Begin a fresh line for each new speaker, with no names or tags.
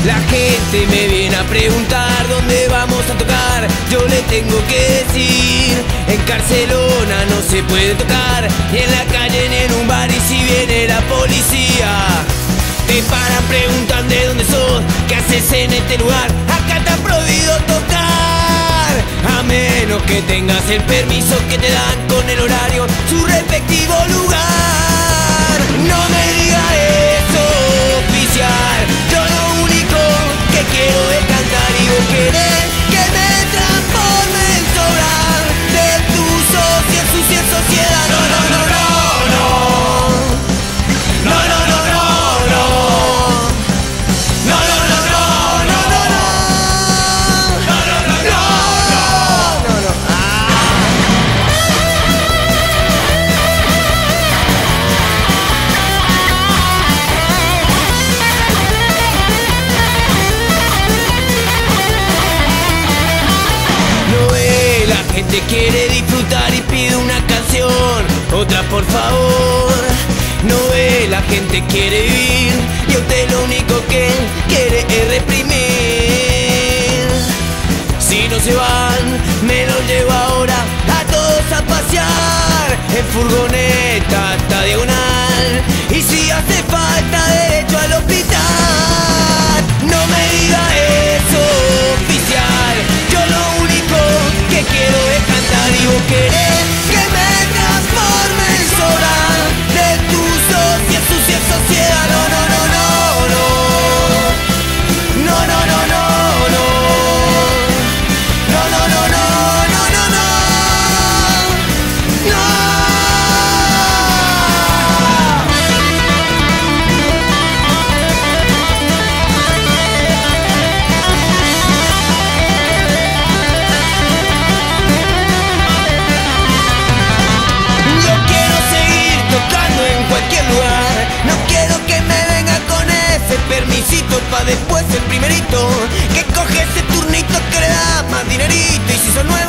La gente me viene a preguntar dónde vamos a tocar. Yo le tengo que decir, en Barcelona no se puede tocar, ni en la calle ni en un bar. Y si viene la policía, te paran, preguntan de dónde sos, qué haces en este lugar. Acá está prohibido tocar, a menos que tengas el permiso que te dan con el horario, su respectivo lugar. No me diga eso, oficial, yo lo único que quiero es cantar. Y vos querés que me transforme en sobrar de tu sucia sociedad. No, no, no, no, no. No, no, no, no, no. No, no, no, no, no, no, no. No, no, no, no, no, no. No ve, la gente quiere disfrutar y pide una canción, otra por favor. No ve, la gente quiere vivir y usted lo único que quiere es reprimir. Si no se van, me los llevo ahora a todos a pasear en furgoneta hasta Diagonal, y si hace falta derecho al hospital. No me diga eso, oficial, yo lo único que quiero es cantar. Y vos querés que me transforme en sobrar de tu sucia sociedad. No, no, no, no, no. No, no, no, no, no. No, no, no, no, no, no, no. No. Yo quiero seguir tocando en cualquier lugar. No quiero que me venga con ese permisito pa' después el primerito que coge ese turnito que le da más dinerito. Y si son nueve